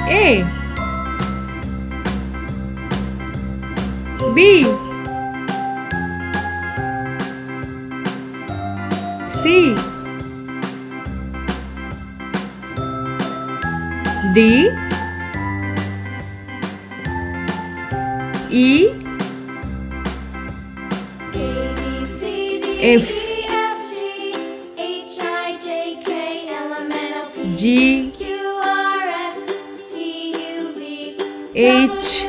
A, B, C, D, E, F, G, H,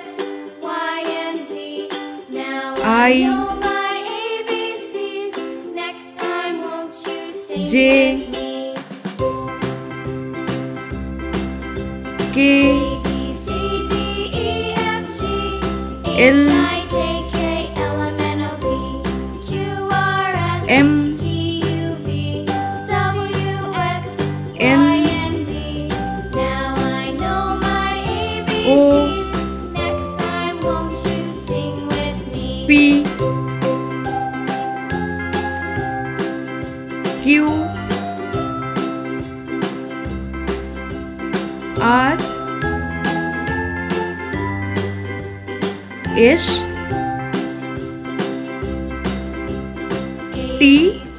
I, J, K, L, M, N, O, P, Q, R, S, T,